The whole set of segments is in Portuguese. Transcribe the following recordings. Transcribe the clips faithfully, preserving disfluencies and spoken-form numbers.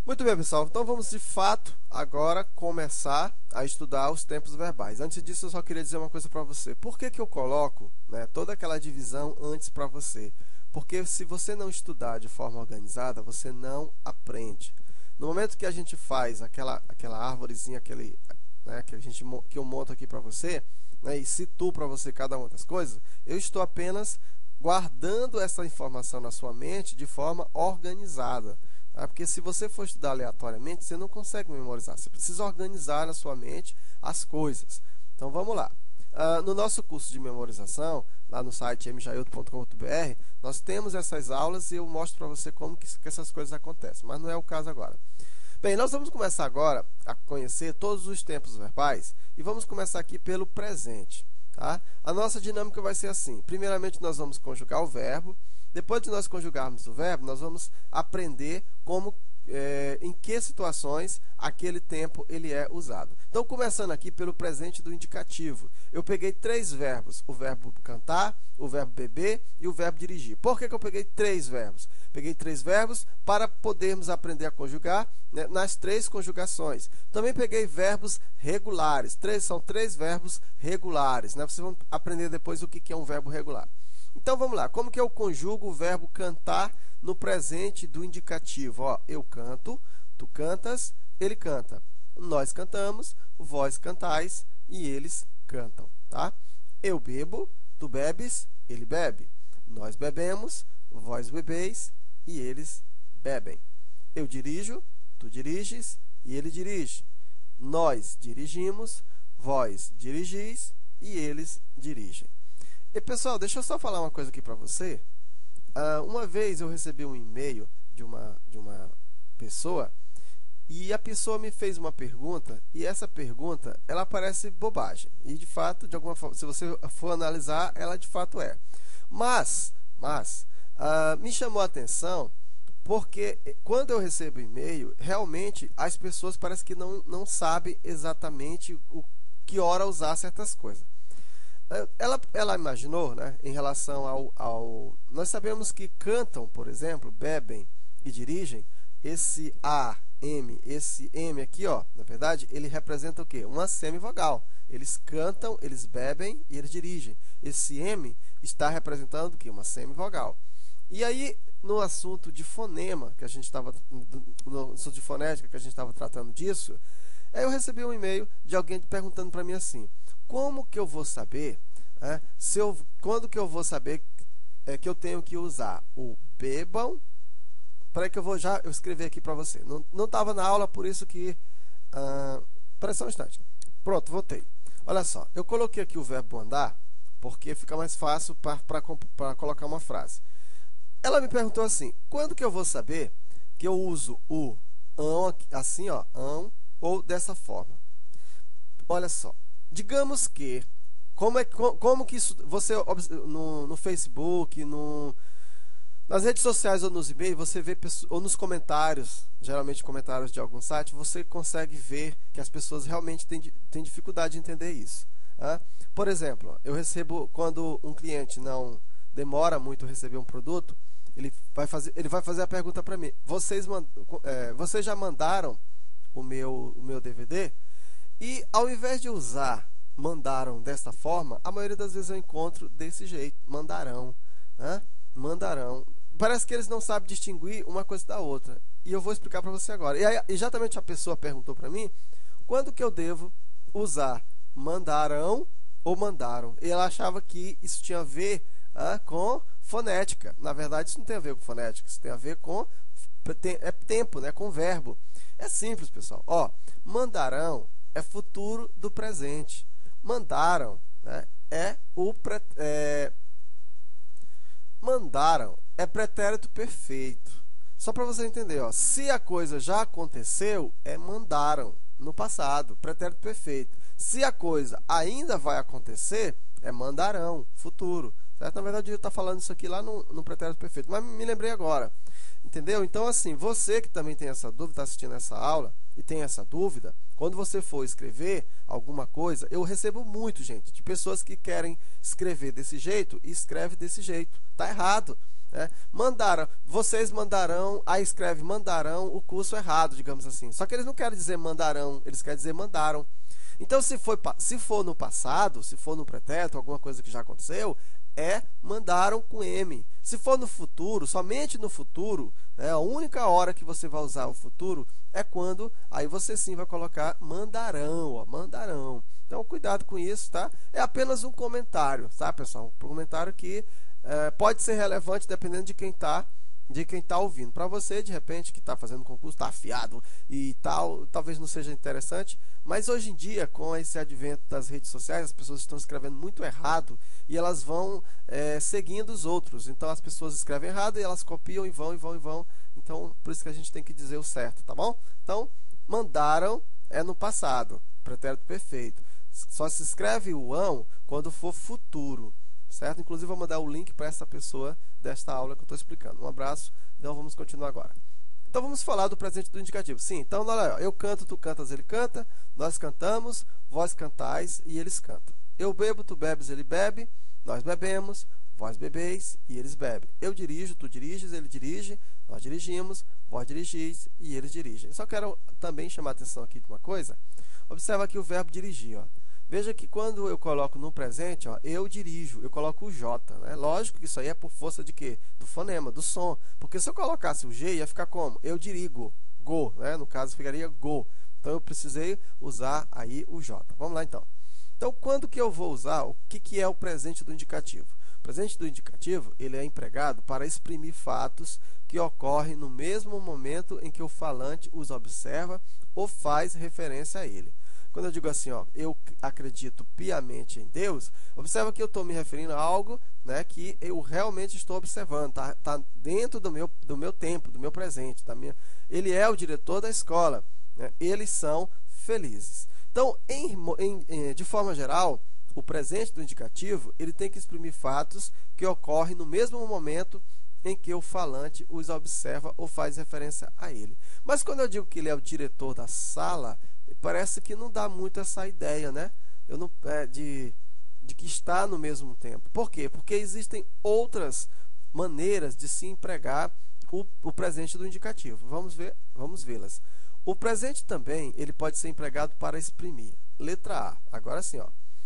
Muito bem, pessoal. Então vamos de fato agora começar a estudar os tempos verbais. Antes disso, eu só queria dizer uma coisa para você. Por que que eu coloco, né, toda aquela divisão antes para você? Porque se você não estudar de forma organizada, você não aprende. No momento que a gente faz aquela, aquela árvorezinha, aquele, né, que, a gente, que eu monto aqui para você, né, e situo para você cada uma das coisas, eu estou apenas guardando essa informação na sua mente de forma organizada. Tá? Porque se você for estudar aleatoriamente, você não consegue memorizar. Você precisa organizar na sua mente as coisas. Então vamos lá. Uh, no nosso curso de memorização, lá no site m jailton ponto com ponto b r, nós temos essas aulas e eu mostro para você como que, que essas coisas acontecem. Mas não é o caso agora. Bem, nós vamos começar agora a conhecer todos os tempos verbais e vamos começar aqui pelo presente. Tá? A nossa dinâmica vai ser assim. Primeiramente, nós vamos conjugar o verbo. Depois de nós conjugarmos o verbo, nós vamos aprender como, é, em que situações aquele tempo ele é usado. Então, começando aqui pelo presente do indicativo. Eu peguei três verbos. O verbo cantar, o verbo beber e o verbo dirigir. Por que que eu peguei três verbos? Peguei três verbos para podermos aprender a conjugar, né, nas três conjugações. Também peguei verbos regulares. Três, são três verbos regulares. Né? Vocês vão aprender depois o que é um verbo regular. Então, vamos lá. Como que eu conjugo o verbo cantar no presente do indicativo? Ó, eu canto, tu cantas, ele canta. Nós cantamos, vós cantais e eles cantam. Tá? Eu bebo, tu bebes, ele bebe. Nós bebemos, vós bebeis e eles bebem. Eu dirijo, tu diriges e ele dirige. Nós dirigimos, vós dirigis e eles dirigem. E, pessoal, deixa eu só falar uma coisa aqui para você. Uh, uma vez eu recebi um e-mail de uma, de uma pessoa e a pessoa me fez uma pergunta e essa pergunta, ela parece bobagem. E, de fato, de alguma forma, se você for analisar, ela de fato é. Mas, mas uh, me chamou a atenção porque quando eu recebo e-mail, realmente as pessoas parecem que não, não sabem exatamente o que hora usar certas coisas. Ela, ela imaginou, né, em relação ao, ao... Nós sabemos que cantam, por exemplo, bebem e dirigem. Esse A, M, esse M aqui, ó, na verdade, ele representa o quê? Uma semivogal. Eles cantam, eles bebem e eles dirigem. Esse M está representando o quê? Uma semivogal. E aí, no assunto de fonema, que a gente estava... No assunto de fonética, que a gente estava tratando disso, aí eu recebi um e-mail de alguém perguntando para mim assim: como que eu vou saber, é, se eu, quando que eu vou saber é, que eu tenho que usar o bebam? Peraí que eu vou já eu escrever aqui para você. Não estava na aula, por isso que... Ah, peraí só um instante. Pronto, voltei. Olha só, eu coloquei aqui o verbo andar, porque fica mais fácil para colocar uma frase. Ela me perguntou assim: quando que eu vou saber que eu uso o ão, assim, ó, ão, ou dessa forma? Olha só. Digamos que, como, é, como que isso, você no, no Facebook, no, nas redes sociais ou nos e-mails, você vê, ou nos comentários, geralmente comentários de algum site, você consegue ver que as pessoas realmente têm, têm dificuldade de entender isso. Tá? Por exemplo, eu recebo, quando um cliente não demora muito a receber um produto, ele vai fazer, ele vai fazer a pergunta para mim: vocês, é, vocês já mandaram o meu, o meu D V D? E ao invés de usar mandaram dessa forma, a maioria das vezes eu encontro desse jeito, mandarão, né? Mandarão. Parece que eles não sabem distinguir uma coisa da outra. E eu vou explicar para você agora. E aí, exatamente a pessoa perguntou para mim quando que eu devo usar mandarão ou mandaram. E ela achava que isso tinha a ver ah, com fonética. Na verdade, isso não tem a ver com fonética, isso tem a ver com é tempo, né? Com verbo. É simples, pessoal. Ó, mandarão é futuro do presente. Mandaram, né, é o pre, é, mandaram é pretérito perfeito. Só para você entender, ó, se a coisa já aconteceu, é mandaram no passado, pretérito perfeito. Se a coisa ainda vai acontecer, é mandarão, futuro. Certo? Na verdade, eu estou falando isso aqui lá no, no pretérito perfeito, mas me lembrei agora. Entendeu? Então, assim, você que também tem essa dúvida, está assistindo essa aula e tem essa dúvida, quando você for escrever alguma coisa, eu recebo muito, gente, de pessoas que querem escrever desse jeito e escreve desse jeito. Está errado. né? Mandaram, vocês mandarão, aí escreve mandarão o curso errado, digamos assim. Só que eles não querem dizer mandarão, eles querem dizer mandaram. Então, se for, se for no passado, se for no pretérito, alguma coisa que já aconteceu, é mandaram com M. Se for no futuro, somente no futuro, né, a única hora que você vai usar o futuro é quando, aí você sim vai colocar mandarão, ó, mandarão. Então, cuidado com isso, tá? É apenas um comentário, tá, pessoal? Um comentário que é, pode ser relevante dependendo de quem está de quem está ouvindo. Para você, de repente, que está fazendo concurso, está afiado e tal, talvez não seja interessante, mas hoje em dia, com esse advento das redes sociais, as pessoas estão escrevendo muito errado e elas vão é, seguindo os outros. Então, as pessoas escrevem errado e elas copiam e vão, e vão, e vão. Então, por isso que a gente tem que dizer o certo, tá bom? Então, mandaram é no passado, pretérito perfeito. Só se escreve o ão quando for futuro, certo? Inclusive, vou mandar o link para essa pessoa desta aula que eu estou explicando. Um abraço. Então, vamos continuar agora. Então, vamos falar do presente do indicativo. Sim, então, olha, eu canto, tu cantas, ele canta. Nós cantamos, vós cantais e eles cantam. Eu bebo, tu bebes, ele bebe. Nós bebemos, vós bebeis e eles bebem. Eu dirijo, tu diriges, ele dirige. Nós dirigimos, vós dirigis e eles dirigem. Só quero também chamar a atenção aqui de uma coisa. Observa aqui o verbo dirigir, ó. Veja que quando eu coloco no presente, ó, eu dirijo, eu coloco o J, né? Lógico que isso aí é por força de quê? Do fonema, do som. Porque se eu colocasse o G, ia ficar como? Eu dirigo, go, né? No caso, ficaria go. Então, eu precisei usar aí o J. Vamos lá, então. Então, quando que eu vou usar? O que, que é o presente do indicativo? O presente do indicativo, ele é empregado para exprimir fatos que ocorrem no mesmo momento em que o falante os observa ou faz referência a ele. Quando eu digo assim, ó, eu acredito piamente em Deus, observa que eu estou me referindo a algo, né, que eu realmente estou observando, tá, tá dentro do meu, do meu tempo, do meu presente. Da minha... Ele é o diretor da escola, né, eles são felizes. Então, em, em, de forma geral, o presente do indicativo ele tem que exprimir fatos que ocorrem no mesmo momento em que o falante os observa ou faz referência a ele. Mas quando eu digo que ele é o diretor da sala, parece que não dá muito essa ideia, né? Eu não, é, de, de que está no mesmo tempo. Por quê? Porque existem outras maneiras de se empregar o, o presente do indicativo. Vamos ver, vamos vê-las. O presente também ele pode ser empregado para exprimir. Letra A. Agora sim, ó.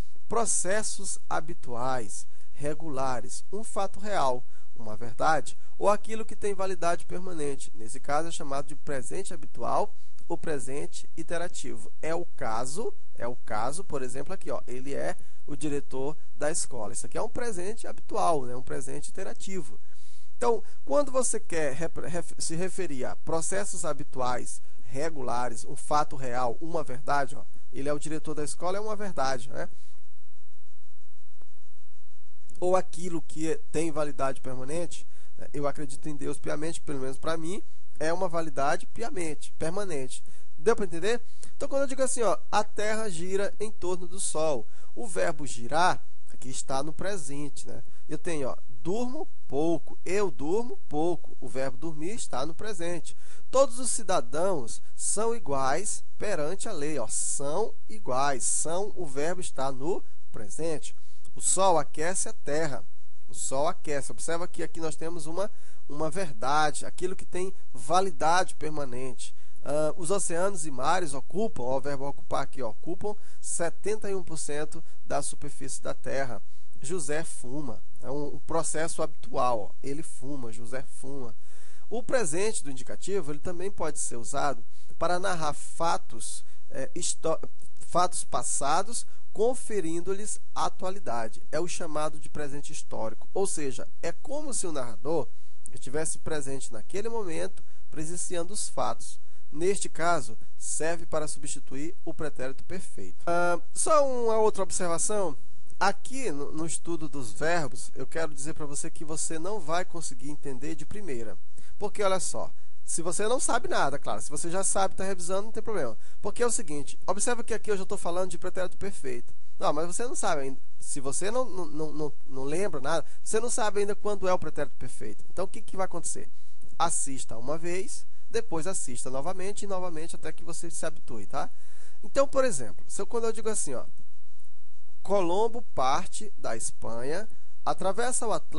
Processos habituais, regulares, um fato real, uma verdade, ou aquilo que tem validade permanente. Nesse caso é chamado de presente habitual ou presente iterativo. É o caso, é o caso, por exemplo, aqui, ó, ele é o diretor da escola. Isso aqui é um presente habitual, né, um presente iterativo. Então, quando você quer se referir a processos habituais, regulares, um fato real, uma verdade, ó, ele é o diretor da escola, é uma verdade, né? Ou aquilo que tem validade permanente, né? Eu acredito em Deus piamente, pelo menos para mim, é uma validade piamente, permanente. Deu para entender? Então, quando eu digo assim, ó, a Terra gira em torno do Sol, o verbo girar aqui está no presente, né? Eu tenho, ó, durmo pouco, eu durmo pouco, o verbo dormir está no presente. Todos os cidadãos são iguais perante a lei, ó, são iguais, são, o verbo está no presente. O Sol aquece a Terra, o Sol aquece. Observa que aqui nós temos uma, uma verdade, aquilo que tem validade permanente. Uh, os oceanos e mares ocupam, ó, o verbo ocupar aqui, ó, ocupam setenta e um por cento da superfície da Terra. José fuma, é um, um processo habitual, ó, ele fuma, José fuma. O presente do indicativo ele também pode ser usado para narrar fatos, é, fatos passados, conferindo-lhes atualidade. É o chamado de presente histórico, ou seja, é como se o narrador estivesse presente naquele momento, presenciando os fatos. Neste caso, serve para substituir o pretérito perfeito. Ah, só uma outra observação. Aqui, no, no estudo dos verbos, eu quero dizer para você que você não vai conseguir entender de primeira. Porque, olha só, se você não sabe nada, claro, se você já sabe, está revisando, não tem problema. Porque é o seguinte, observa que aqui eu já estou falando de pretérito perfeito. Não, mas você não sabe ainda. Se você não, não, não, não, não lembra nada, você não sabe ainda quando é o pretérito perfeito. Então, o que, que vai acontecer? Assista uma vez, depois assista novamente e novamente até que você se habitue, tá? Então, por exemplo, se eu, quando eu digo assim, ó, Colombo parte da Espanha, atravessa o Atlântico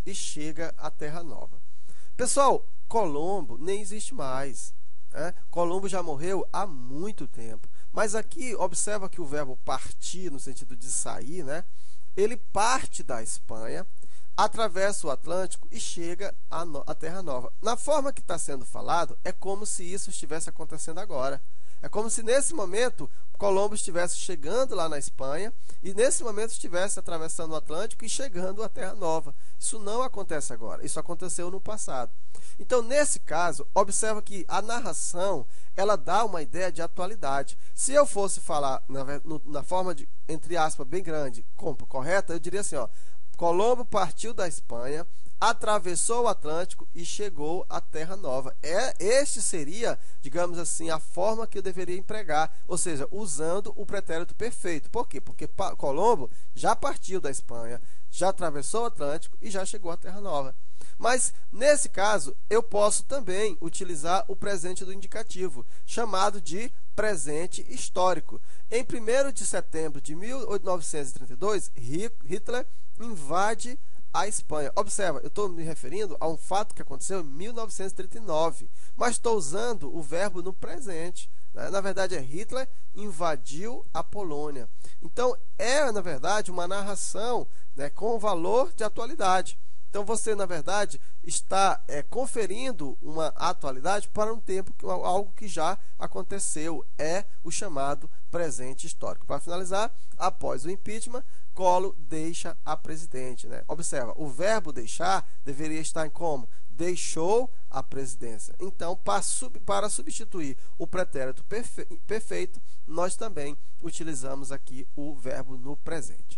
e chega à Terra Nova. Pessoal, Colombo nem existe mais. Né? Colombo já morreu há muito tempo. Mas aqui, observa que o verbo partir, no sentido de sair, né? Ele parte da Espanha, atravessa o Atlântico e chega à, no à Terra Nova. Na forma que está sendo falado, é como se isso estivesse acontecendo agora. É como se nesse momento Colombo estivesse chegando lá na Espanha e nesse momento estivesse atravessando o Atlântico e chegando à Terra Nova. Isso não acontece agora, isso aconteceu no passado. Então, nesse caso, observa que a narração ela dá uma ideia de atualidade. Se eu fosse falar na, na forma de, entre aspas, bem grande, correta, eu diria assim, ó, Colombo partiu da Espanha, atravessou o Atlântico e chegou à Terra Nova. É, este seria, digamos assim, a forma que eu deveria empregar, ou seja, usando o pretérito perfeito. Por quê? Porque Colombo já partiu da Espanha, já atravessou o Atlântico e já chegou à Terra Nova. Mas, nesse caso, eu posso também utilizar o presente do indicativo, chamado de presente histórico. Em primeiro de setembro de mil novecentos e trinta e dois, Hitler invade a Espanha. Observa, eu estou me referindo a um fato que aconteceu em mil novecentos e trinta e nove, mas estou usando o verbo no presente. Né? Na verdade, é Hitler invadiu a Polônia. Então, é, na verdade, uma narração, né, com valor de atualidade. Então, você, na verdade, está é, conferindo uma atualidade para um tempo, algo que já aconteceu. É o chamado presente histórico. Para finalizar, após o impeachment, Collor deixa a presidente. Né? Observa, o verbo deixar deveria estar em como? Deixou a presidência. Então, para substituir o pretérito perfeito, nós também utilizamos aqui o verbo no presente.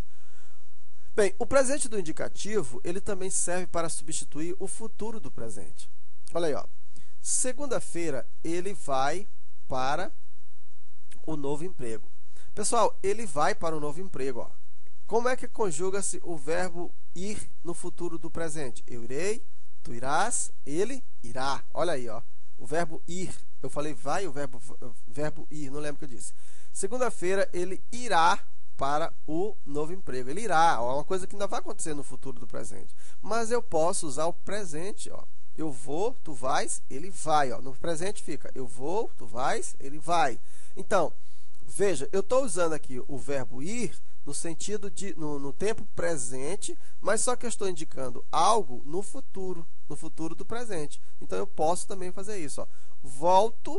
Bem, o presente do indicativo, ele também serve para substituir o futuro do presente. Olha aí, ó. Segunda-feira, ele vai para o novo emprego. Pessoal, ele vai para o novo emprego, ó. Como é que conjuga-se o verbo ir no futuro do presente? Eu irei, tu irás, ele irá. Olha aí, ó. O verbo ir. Eu falei vai, o verbo, verbo ir, não lembro o que eu disse. Segunda-feira, ele irá para o novo emprego. Ele irá, ó, é uma coisa que ainda vai acontecer no futuro do presente. Mas eu posso usar o presente, ó. Eu vou, tu vais, ele vai, ó. No presente fica eu vou, tu vais, ele vai. Então, veja, eu estou usando aqui o verbo ir no sentido de, no, no tempo presente, mas só que eu estou indicando algo no futuro, no futuro do presente. Então, eu posso também fazer isso, ó. Volto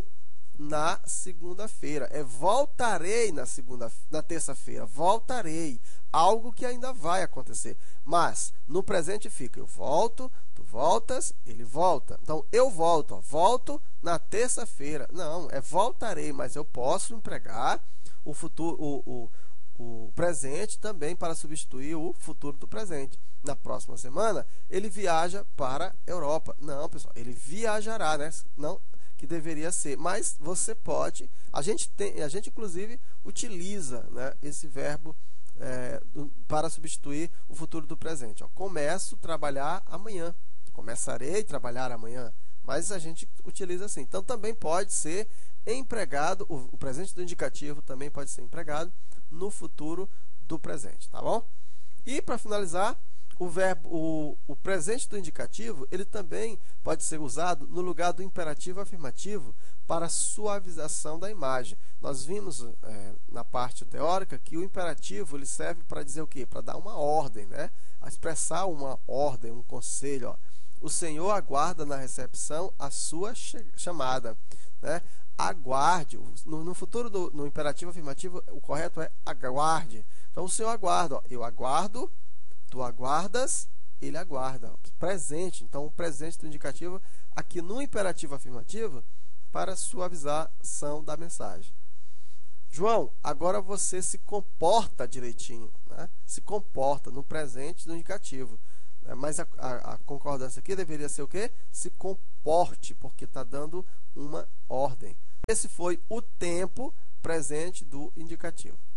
na segunda-feira. É voltarei na segunda, na terça-feira. Voltarei. Algo que ainda vai acontecer. Mas, no presente fica eu volto, tu voltas, ele volta. Então, eu volto. Ó, volto na terça-feira. Não, é voltarei, mas eu posso empregar o futuro, o, o, o presente também para substituir o futuro do presente. Na próxima semana, ele viaja para a Europa. Não, pessoal, ele viajará, né? Não, que deveria ser, mas você pode, a gente tem, a gente inclusive utiliza, né, esse verbo é, do, para substituir o futuro do presente. Ó, começo a trabalhar amanhã, começarei a trabalhar amanhã, mas a gente utiliza assim. Então também pode ser empregado, o, o presente do indicativo também pode ser empregado no futuro do presente, tá bom? E para finalizar, o verbo, o, o presente do indicativo, ele também pode ser usado no lugar do imperativo afirmativo para suavização da imagem. Nós vimos é, na parte teórica que o imperativo ele serve para dizer o quê? Para dar uma ordem, né? A expressar uma ordem, um conselho. Ó. O Senhor aguarda na recepção a sua chamada, né? Aguarde. No, no futuro, do, no imperativo afirmativo, o correto é aguarde. Então, o Senhor aguarda. Ó. Eu aguardo. Tu aguardas, ele aguarda. Presente. Então, o presente do indicativo aqui no imperativo afirmativo para suavização da mensagem. João, agora você se comporta direitinho, né? Se comporta no presente do indicativo. Mas a, a, a concordância aqui deveria ser o quê? Se comporte, porque está dando uma ordem. Esse foi o tempo presente do indicativo.